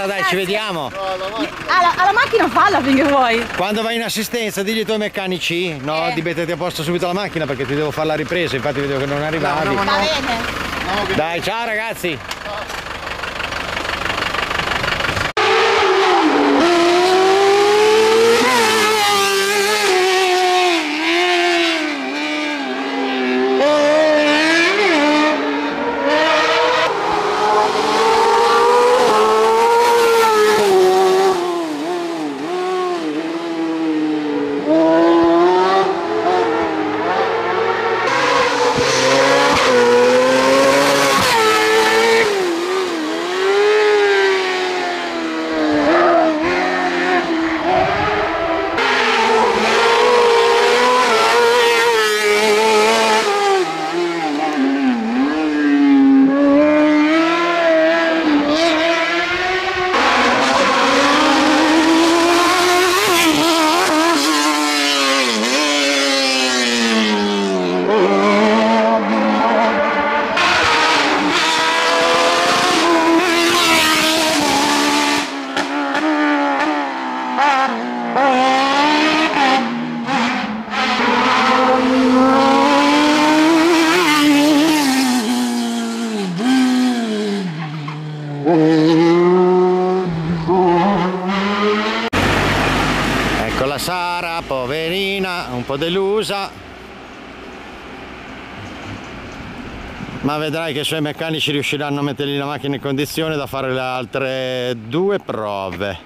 dai, ci vediamo. Alla macchina falla finché vuoi. Quando vai in assistenza digli ai tuoi meccanici, no, di metterti a posto subito la macchina perché ti devo fare la ripresa, infatti vedevo che non arrivavi. Va bene. Dai, ciao ragazzi. Ecco la Sara, poverina, un po' delusa, ma vedrai che i suoi meccanici riusciranno a mettergli la macchina in condizione da fare le altre 2 prove.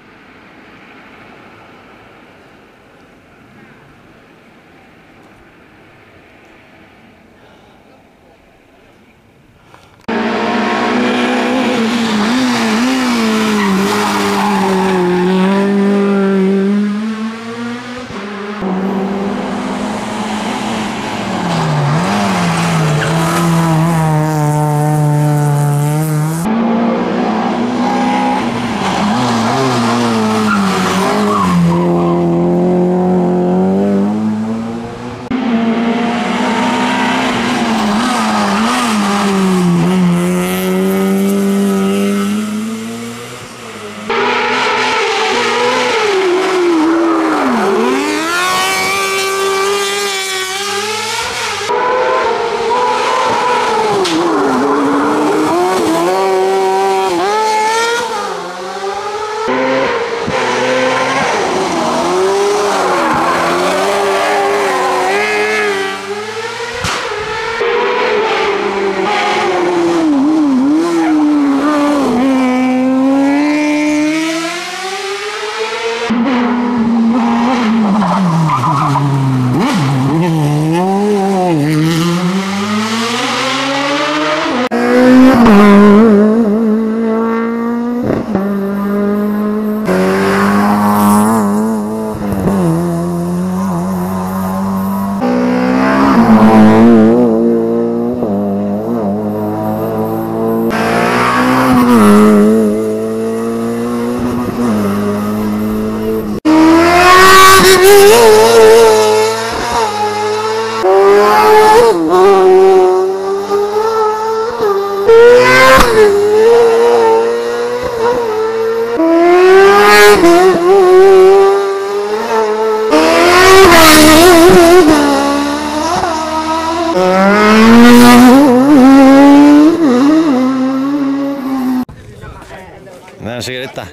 Una sigaretta?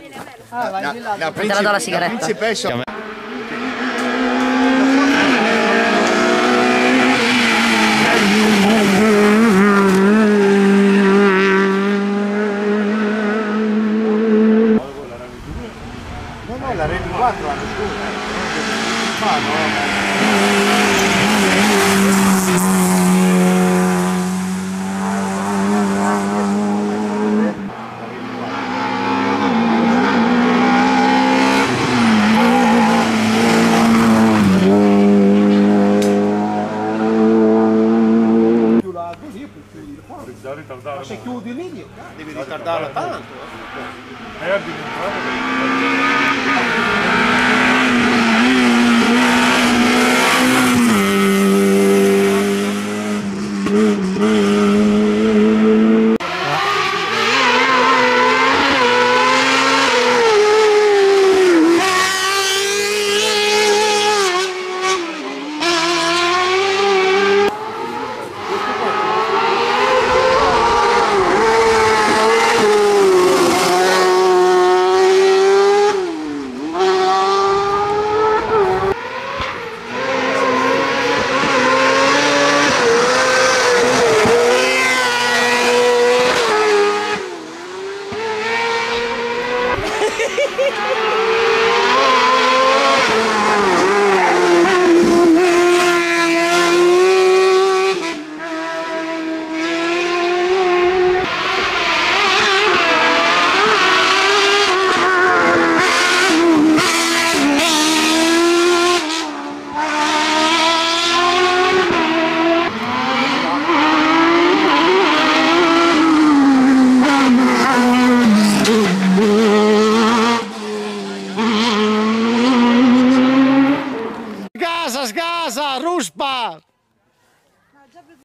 Te la do la sigaretta. No, la Rally 4 hanno Ma se chiudi lì devi ritardarla tanto.